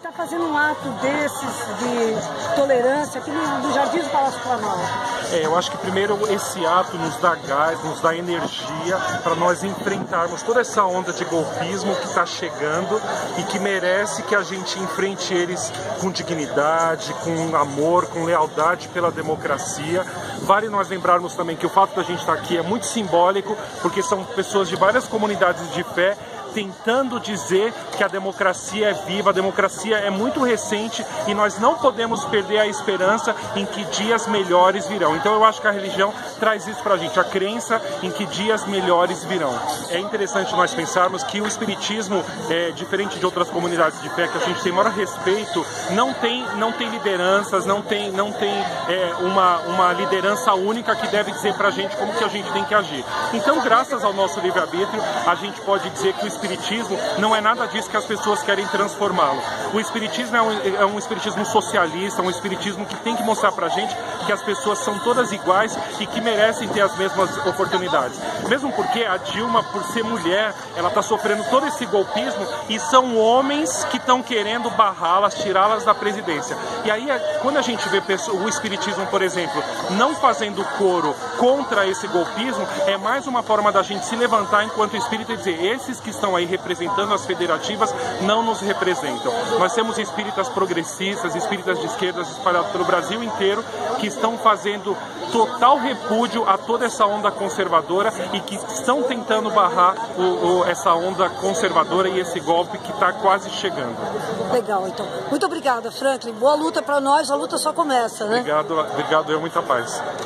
está fazendo um ato desses de tolerância aqui no Jardim do Palácio Planalto? Eu acho que primeiro esse ato nos dá gás, nos dá energia para nós enfrentarmos toda essa onda de golpismo que está chegando e que merece que a gente enfrente eles com dignidade, com amor, com lealdade pela democracia. Vale nós lembrarmos também que o fato da gente estar aqui é muito simbólico, porque são pessoas de várias comunidades de fé tentando dizer que a democracia é viva, a democracia é muito recente e nós não podemos perder a esperança em que dias melhores virão. Então eu acho que a religião traz isso pra gente, a crença em que dias melhores virão. É interessante nós pensarmos que o espiritismo, diferente de outras comunidades de fé que a gente tem maior respeito, não tem lideranças, não tem uma liderança única que deve dizer pra gente como que a gente tem que agir. Então, graças ao nosso livre-arbítrio, a gente pode dizer que o espiritismo não é nada disso que as pessoas querem transformá-lo. O espiritismo é um espiritismo socialista, um espiritismo que tem que mostrar pra gente que as pessoas são todas iguais e que merecem ter as mesmas oportunidades. Mesmo porque a Dilma, por ser mulher, ela está sofrendo todo esse golpismo e são homens que estão querendo barrá-las, tirá-las da presidência. E aí, quando a gente vê o espiritismo, por exemplo, não fazendo coro contra esse golpismo, é mais uma forma da gente se levantar enquanto espírita e dizer, esses que estão aí representando as federativas não nos representam. Nós temos espíritas progressistas, espíritas de esquerdas espalhados pelo Brasil inteiro que estão fazendo total repúdio a toda essa onda conservadora e que estão tentando barrar essa onda conservadora e esse golpe que está quase chegando. Legal, então. Muito obrigada, Franklin. Boa luta para nós, a luta só começa, né? Obrigado, muita paz.